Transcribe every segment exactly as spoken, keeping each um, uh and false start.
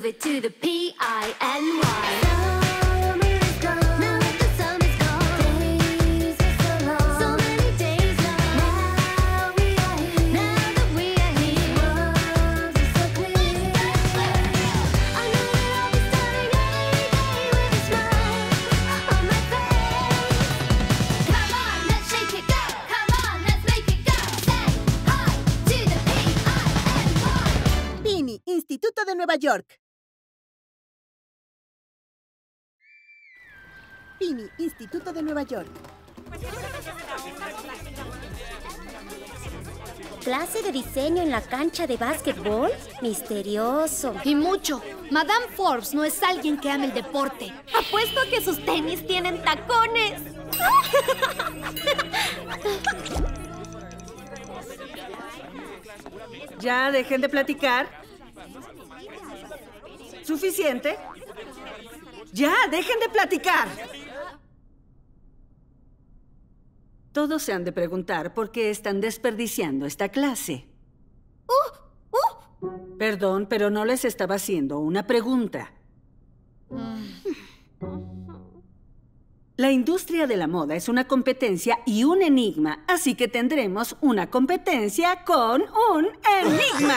move it to the P I N Y. Summer is gone, now that the sun is gone. Days are so long, so many days long. Now we are here, now that we are here. World is so clear. I know that I'll be starting every day with a smile on my face. Come on, let's shake it, go. Come on, let's make it go. Say hi to the P I N Y. P I N Y, Instituto de Nueva York. P I N Y, Instituto de Nueva York. ¿Clase de diseño en la cancha de básquetbol? Misterioso. Y mucho. Madame Forbes no es alguien que ame el deporte. Apuesto que sus tenis tienen tacones. Ya, dejen de platicar. ¿Suficiente? Ya, dejen de platicar. Todos se han de preguntar por qué están desperdiciando esta clase. ¡Uh! ¡Uh! Perdón, pero no les estaba haciendo una pregunta. La industria de la moda es una competencia y un enigma, así que tendremos una competencia con un enigma.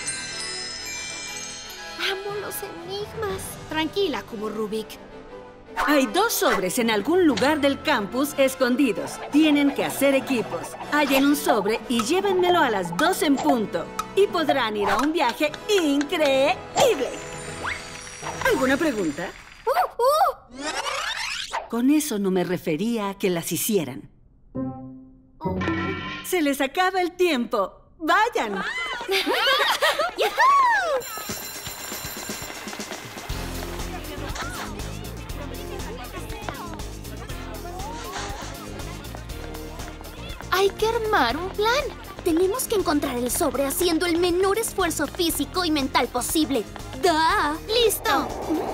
Amo los enigmas. Tranquila, Cubo Rubik. Hay dos sobres en algún lugar del campus escondidos. Tienen que hacer equipos. Hallen un sobre y llévenmelo a las dos en punto. Y podrán ir a un viaje increíble. ¿Alguna pregunta? ¡Uh! ¡Uh! Con eso no me refería a que las hicieran. ¡Se les acaba el tiempo! ¡Vayan! Hay que armar un plan. Tenemos que encontrar el sobre haciendo el menor esfuerzo físico y mental posible. ¡Da! ¡Listo!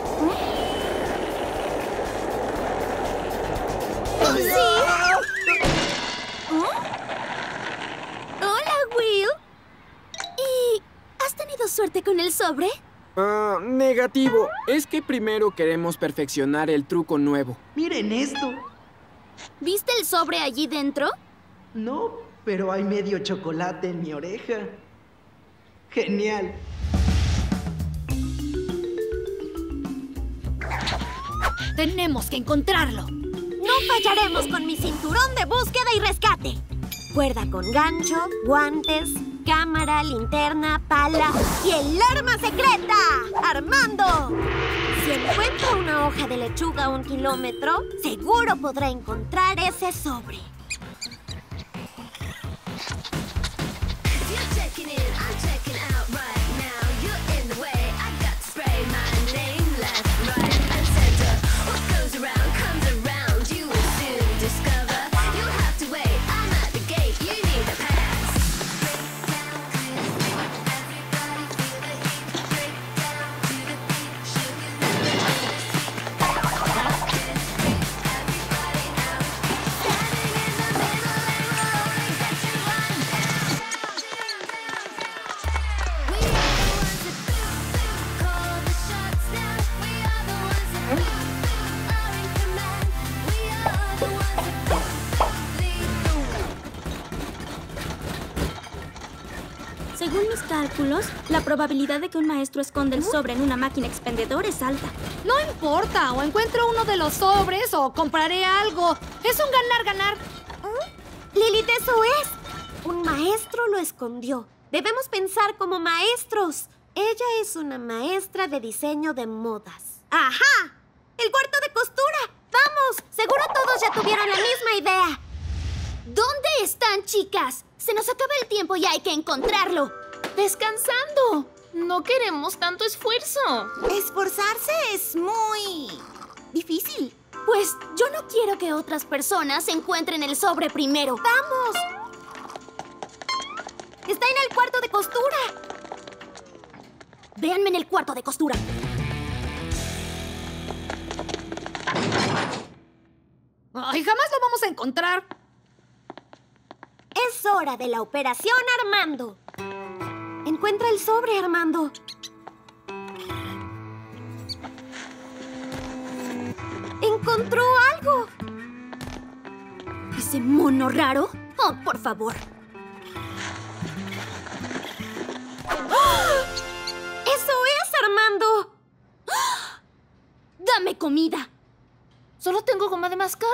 ¿Sí? ¿Oh? Hola, Will. ¿Y has tenido suerte con el sobre? Ah, negativo. Es que primero queremos perfeccionar el truco nuevo. Miren esto. ¿Viste el sobre allí dentro? No, pero hay medio chocolate en mi oreja. Genial. Tenemos que encontrarlo. No fallaremos con mi cinturón de búsqueda y rescate. Cuerda con gancho, guantes, cámara, linterna, pala y el arma secreta, Armando. Si encuentra una hoja de lechuga a un kilómetro, seguro podrá encontrar ese sobre. Según mis cálculos, la probabilidad de que un maestro esconda el sobre en una máquina expendedor es alta. No importa, o encuentro uno de los sobres o compraré algo. Es un ganar-ganar. ¿Mm? Lilith, eso es. Un maestro lo escondió. Debemos pensar como maestros. Ella es una maestra de diseño de modas. ¡Ajá! ¡El cuarto de costura! ¡Vamos! Seguro todos ya tuvieron la misma idea. ¿Dónde están, chicas? Se nos acaba el tiempo y hay que encontrarlo. Descansando. No queremos tanto esfuerzo. Esforzarse es muy difícil. Pues yo no quiero que otras personas encuentren el sobre primero. ¡Vamos! Está en el cuarto de costura. Véanme en el cuarto de costura. Ay, jamás lo vamos a encontrar. Es hora de la operación Armando. Encuentra el sobre, Armando. encontró algo. ¿Ese mono raro? Oh, por favor. ¡Ah! ¡Eso es, Armando! ¡Ah! ¡Dame comida! Solo tengo goma de mascar.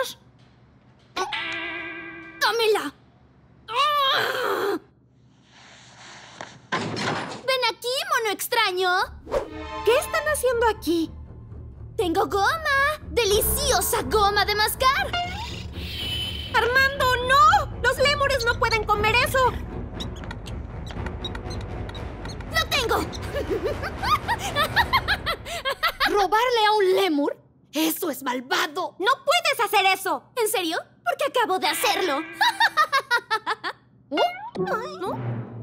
¡Dámela! ¡Ah! ¡Ven aquí, mono extraño! ¿Qué están haciendo aquí? ¡Tengo goma! ¡Deliciosa goma de mascar! ¡Armando, no! ¡Los lémures no pueden comer eso! ¡Lo tengo! ¿Robarle a un lémur? ¡Eso es malvado! ¡No puedes hacer eso! ¿En serio? Porque acabo de hacerlo. ¿No?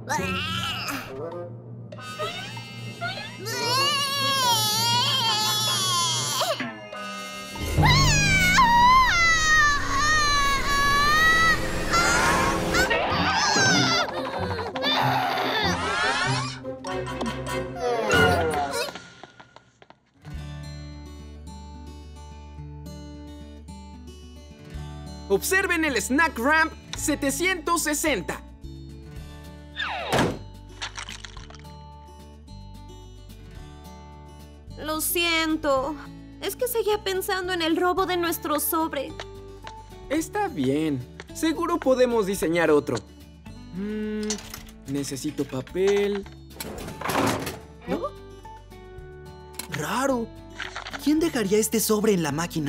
Observen el Snack Ramp setecientos sesenta. Lo siento. Es que seguía pensando en el robo de nuestro sobre. Está bien. Seguro podemos diseñar otro. Mm, necesito papel. ¿No? Raro. ¿Quién dejaría este sobre en la máquina?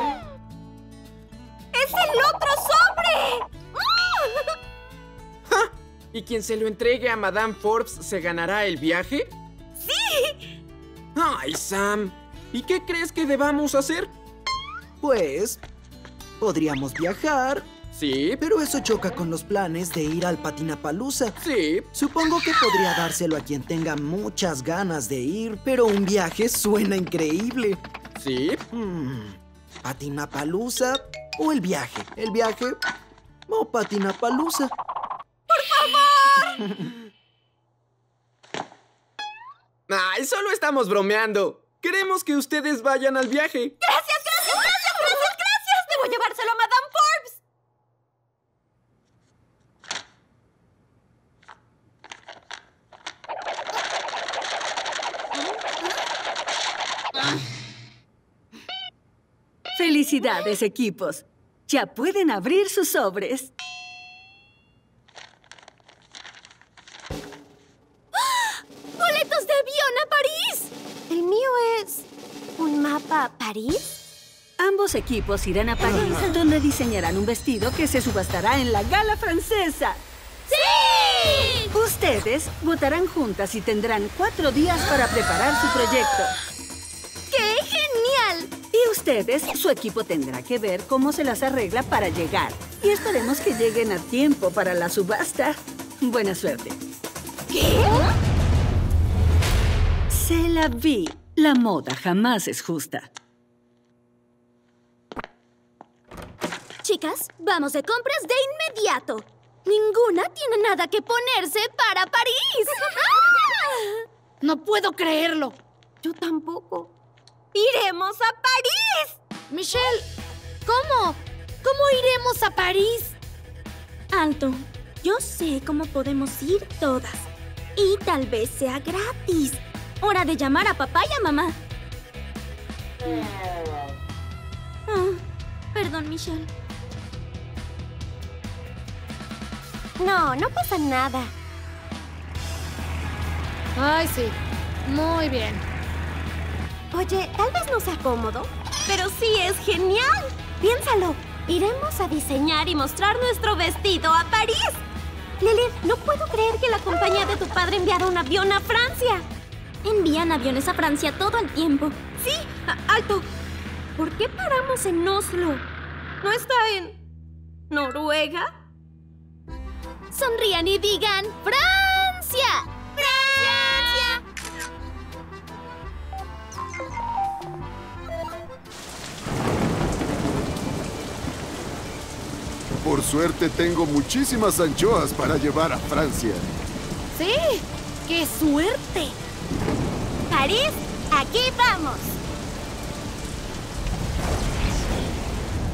¡Es el otro sobre! ¡Ja! ¿Y quien se lo entregue a Madame Forbes se ganará el viaje? ¡Sí! ¡Ay, Sam! ¿Y qué crees que debamos hacer? Pues, podríamos viajar, Sí, pero eso choca con los planes de ir al Patinapalooza. sí. Supongo que podría dárselo a quien tenga muchas ganas de ir, pero un viaje suena increíble. Sí. Hmm, ¿Patinapalooza o el viaje? ¿El viaje o Patinapalooza? ¡Ay, solo estamos bromeando! Queremos que ustedes vayan al viaje. ¡Gracias, gracias, gracias, gracias, gracias! ¡Debo llevárselo a Madame Forbes! ¡Felicidades, equipos! Ya pueden abrir sus sobres. ¡Boletos de avión a París! El mío es... ¿un mapa a París? Ambos equipos irán a París, donde diseñarán un vestido que se subastará en la gala francesa. ¡Sí! Ustedes votarán juntas y tendrán cuatro días para preparar su proyecto. ¡Qué genial! Y ustedes, su equipo tendrá que ver cómo se las arregla para llegar. Y esperemos que lleguen a tiempo para la subasta. Buena suerte. ¿Qué? Se la vi. La moda jamás es justa. Chicas, vamos de compras de inmediato. Ninguna tiene nada que ponerse para París. No puedo creerlo. Yo tampoco. ¡Iremos a París! Michelle, ¿cómo? ¿Cómo iremos a París? Alto, yo sé cómo podemos ir todas. Y tal vez sea gratis. Hora de llamar a papá y a mamá. Ah, perdón, Michelle. No, no pasa nada. Ay, sí. Muy bien. Oye, tal vez no sea cómodo, pero sí es genial. Piénsalo. Iremos a diseñar y mostrar nuestro vestido a París. Lilith, no puedo creer que la compañía de tu padre enviara un avión a Francia. Envían aviones a Francia todo el tiempo. Sí, a- alto. ¿Por qué paramos en Oslo? ¿No está en Noruega? Sonrían y digan ¡Francia! ¡Francia! Por suerte tengo muchísimas anchoas para llevar a Francia. Sí, qué suerte. París, aquí vamos.